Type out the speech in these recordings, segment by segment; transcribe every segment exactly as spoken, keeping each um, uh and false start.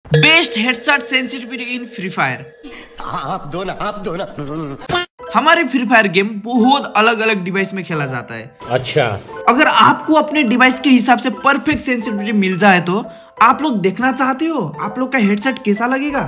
Best headset sensitivity in Free Fire. आप दो ना, आप दो ना। हमारे फ्री फायर गेम बहुत अलग अलग डिवाइस में खेला जाता है। अच्छा, अगर आपको अपने डिवाइस के हिसाब से परफेक्ट सेंसिटिविटी मिल जाए तो आप लोग देखना चाहते हो आप लोग का हेडसेट कैसा लगेगा?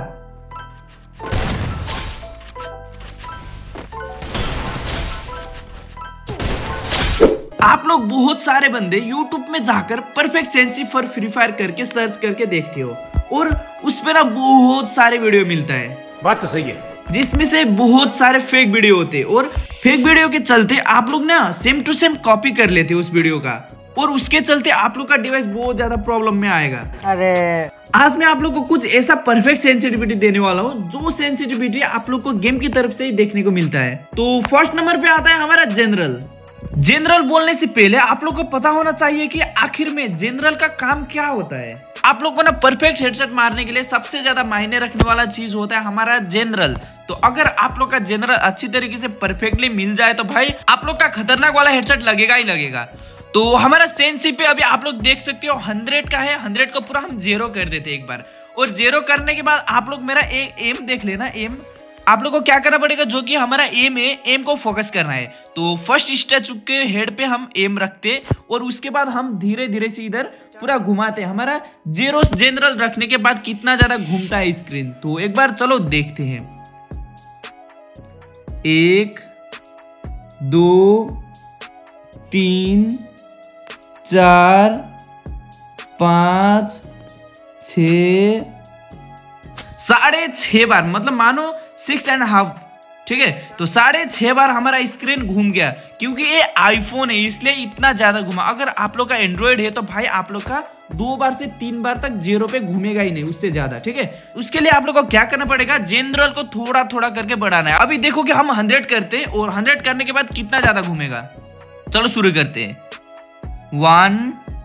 आप लोग बहुत सारे बंदे YouTube में जाकर perfect sensi for Free Fire करके सर्च करके देखते हो और उस पे ना बहुत सारे वीडियो मिलता है। बात तो सही है, जिसमें से बहुत सारे फेक वीडियो होते हैं और फेक वीडियो के चलते आप लोग ना सेम टू सेम कॉपी कर लेते हो उस वीडियो का और उसके चलते आप लोग का डिवाइस बहुत ज्यादा प्रॉब्लम में आएगा। अरे आज मैं आप लोग को कुछ ऐसा परफेक्ट सेंसिटिविटी देने वाला हूँ जो सेंसिटिविटी आप लोग को गेम की तरफ से ही देखने को मिलता है। तो फर्स्ट नंबर पे आता है हमारा जनरल। जनरल बोलने से पहले आप लोग को पता होना चाहिए कि आखिर में जनरल का काम क्या होता है। आप लोग को ना परफेक्ट हेडसेट मारने के लिए सबसे ज्यादा मायने रखने वाला चीज होता है हमारा जनरल। तो अगर आप लोग का जनरल अच्छी तरीके से परफेक्टली मिल जाए तो भाई आप लोग का खतरनाक वाला हेडसेट लगेगा ही लगेगा। तो हमारा सेंसी पे अभी आप लोग देख सकते हो हंड्रेड का है, हंड्रेड को पूरा हम जीरो कर देते एक बार और जीरो करने के बाद आप लोग मेरा एक एम देख लेना। एम आप लोग को क्या करना पड़ेगा, जो कि हमारा एम है, एम को फोकस करना है। तो फर्स्ट स्टैचू के हेड पे हम एम रखते और उसके बाद हम धीरे धीरे से इधर पूरा घुमाते। हमारा जीरो जनरल रखने के बाद कितना ज्यादा घूमता है स्क्रीन, तो एक बार चलो देखते हैं। एक, दो, तीन, चार, पांच, छ, साढ़े छह बार, मतलब मानो सिक्स एंड हाफ, ठीक है। तो साढ़े छह बार हमारा स्क्रीन घूम गया क्योंकि ये आईफोन है इसलिए इतना ज्यादा घुमा। अगर आप लोग का एंड्रॉइड है तो भाई आप लोग का दो बार से तीन बार तक जीरो पे घूमेगा ही नहीं, उससे ज्यादा, ठीक है। उसके लिए आप लोग को क्या करना पड़ेगा, जनरल को थोड़ा थोड़ा करके बढ़ाना है। अभी देखो कि हम हंड्रेड करते हैं और हंड्रेड करने के बाद कितना ज्यादा घूमेगा। चलो शुरू करते हैं। One,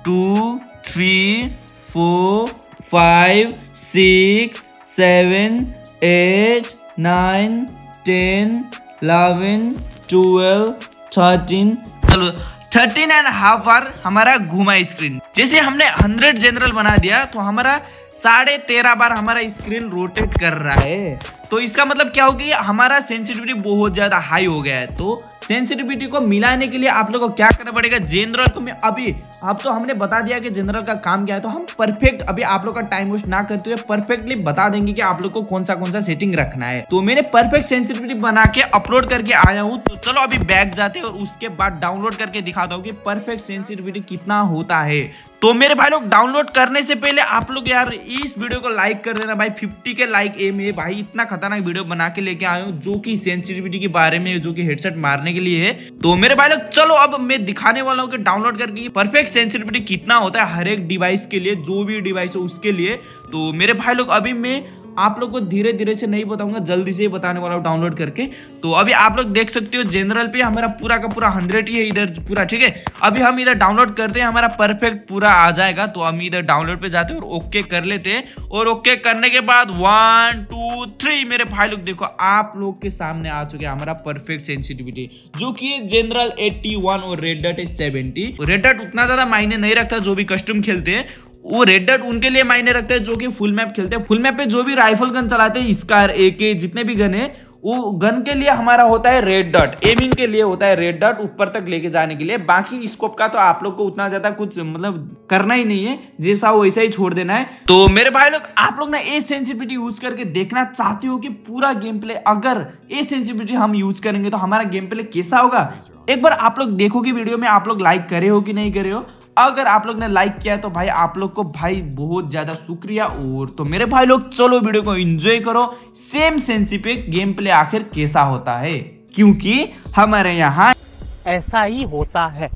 two, three, four, five, six, seven, eight, nine, ten, eleven, twelve, thirteen, चलो थर्टीन एंड हाफ बार हमारा घुमा स्क्रीन। जैसे हमने हंड्रेड जनरल बना दिया तो हमारा साढ़े तेरह बार हमारा स्क्रीन रोटेट कर रहा है। तो इसका मतलब क्या हो गया, हमारा सेंसिटिविटी बहुत ज्यादा हाई हो गया है। तो सेंसिटिविटी को मिलाने के लिए आप लोग को क्या करना पड़ेगा, जनरल को मैं अभी आप तो हमने बता दिया कि जनरल का काम क्या है, तो हम परफेक्ट अभी आप लोग का टाइम वेस्ट ना करते हुए परफेक्टली बता देंगे कि आप लोग को कौन सा कौन सा सेटिंग रखना है। तो मैंने परफेक्ट सेंसिटिविटी बना के अपलोड करके आया हूँ। तो चलो अभी बैक जाते हैं और उसके बाद डाउनलोड करके दिखाता हूँ कि परफेक्ट सेंसिटिविटी कितना होता है। तो मेरे भाई लोग डाउनलोड करने से पहले आप लोग यार इस वीडियो को लाइक कर देना भाई। फिफ्टी के लाइक एम है भाई, इतना खतरनाक वीडियो बना के लेके आया हूँ जो कि सेंसिटिविटी के बारे में, जो कि हेडसेट मारने के लिए है। तो मेरे भाई लोग चलो अब मैं दिखाने वाला हूँ कि डाउनलोड करके परफेक्ट सेंसिटिविटी कितना होता है हर एक डिवाइस के लिए, जो भी डिवाइस हो उसके लिए। तो मेरे भाई लोग अभी मैं आप लोग को धीरे धीरे से नहीं बताऊंगा, जल्दी से ही बताने वाला हूँ डाउनलोड करके। तो अभी आप लोग देख सकते हो जनरल पे हमारा पूरा का पूरा हंड्रेड ही है इधर पूरा, ठीक है। अभी हम इधर डाउनलोड करते हैं, हमारा परफेक्ट पूरा आ जाएगा। तो हम इधर डाउनलोड पे जाते हैं और ओके कर लेते हैं और ओके करने के बाद वन टू थ्री मेरे भाई लोग देखो आप लोग के सामने आ चुके हैं हमारा परफेक्ट सेंसिटिविटी, जो कि जनरल एट्टी वन और रेड डॉट है सेवेंटी। रेड डॉट उतना ज्यादा मायने नहीं रखता, जो भी कस्टम खेलते हैं वो रेड डॉट उनके लिए मायने रखते हैं जो कि फुल मैप खेलते हैं। फुल मैप पे जो भी राइफल गन चलाते हैं, स्कार, एके, जितने भी गन है, वो गन के लिए हमारा होता है रेड डॉट। एमिंग के लिए होता है रेड डॉट, ऊपर तक लेके जाने के लिए। बाकी स्कोप का तो आप लोग को उतना ज्यादा कुछ मतलब करना ही नहीं है, जैसा हो वैसा ही छोड़ देना है। तो मेरे भाई लोग आप लोग ना ए सेंसिटिविटी यूज करके देखना चाहते हो कि पूरा गेम प्ले, अगर ए सेंसिटिविटी हम यूज करेंगे तो हमारा गेम प्ले कैसा होगा, एक बार आप लोग देखो कि वीडियो में आप लोग लाइक करे हो कि नहीं करे हो। अगर आप लोग ने लाइक किया है तो भाई आप लोग को भाई बहुत ज्यादा शुक्रिया। और तो मेरे भाई लोग चलो वीडियो को एंजॉय करो, सेम सेंसी पे गेम प्ले आखिर कैसा होता है, क्योंकि हमारे यहाँ ऐसा ही होता है।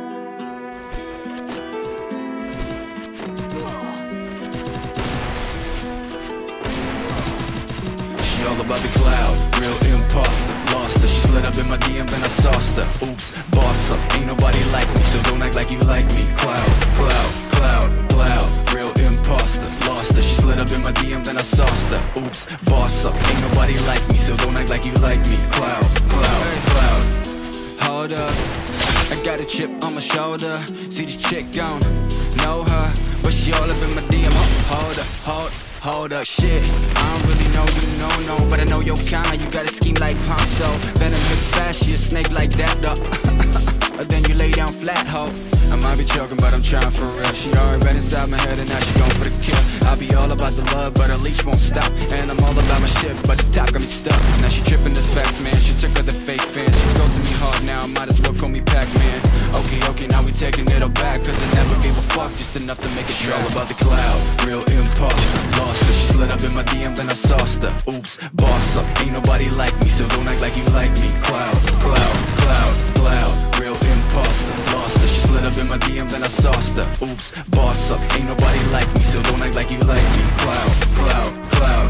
All about the cloud, real imposter, lost her. She slid up in my D Ms and I sauced her. Oops, boss up, ain't nobody like me, so don't act like you like me. Cloud, cloud, cloud, cloud, real imposter, lost her. She slid up in my D Ms and I sauced her. Oops, boss up, ain't nobody like me, so don't act like you like me. Cloud, cloud, cloud, hold up, I got a chip on my shoulder. See this chick gone, know her, but she all up in my D M. Hold up, hold hold up, shit. I don't really know you, no, no, but I know your kind. You got a scheme like Ponzo. Venom mix fast, you a snake like that, though. Then you lay down flat, ho. I might be joking, but I'm trying for real. She already read inside my head and now she going for the kill. I'll be all about the love, but her leash won't stop. And I'm all about my shit, but the top got me stuck. Now she tripping this facts, man. She took her the fake fans. She goes to me hard now, might as well call me Pac-Man. Okay, okay, now we taking it all back, cause I never gave a fuck, just enough to make it trap. All about the cloud, real imposter. Lost her, she slid up in my D M, then I sauced her. Oops, boss up, ain't nobody like me, so don't act like you like me. Cloud, cloud, cloud, cloud, real imposter. Lost her, she slid up in my D M, then I sauced her. Oops, boss up, ain't nobody like me, so don't act like you like me. Cloud, cloud, cloud.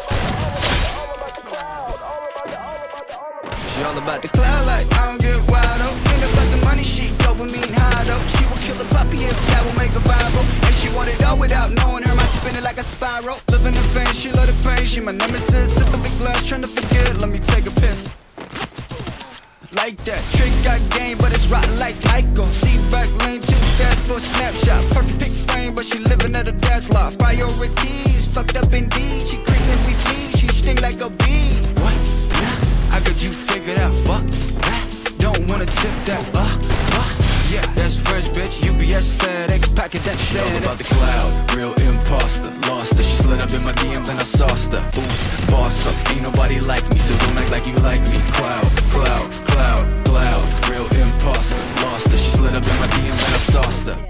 She all about the cloud, like I don't get wild, oh. Ain't about the money, she dopamine high, though. She will kill a puppy if that will make her viral. And she want it all without knowing her mind spinning like a spiral. Living in pain, she love the pain, she my nemesis. Sip of the glass, trying to forget, let me take a piss. Like that, trick got game, but it's rotten like Michael. See back lane, too fast for a snapshot. Perfect pick frame, but she living at a dad's loft. Priorities, fucked up indeed. She creeping, we feed, she sting like a bee. What? Yeah, I got you figured out, fuck that. Don't wanna tip that, uh, uh. Yeah, that's fresh, bitch, U P S, FedEx, packet that shit. All about the cloud, real imposter. Lost her, she slid up in my D M, then I sauced her. Oops, boss up, ain't nobody like me, so don't act like you like me. Cloud, cloud, cloud, cloud, real imposter. Lost her, she slid up in my D M, then I sauced her.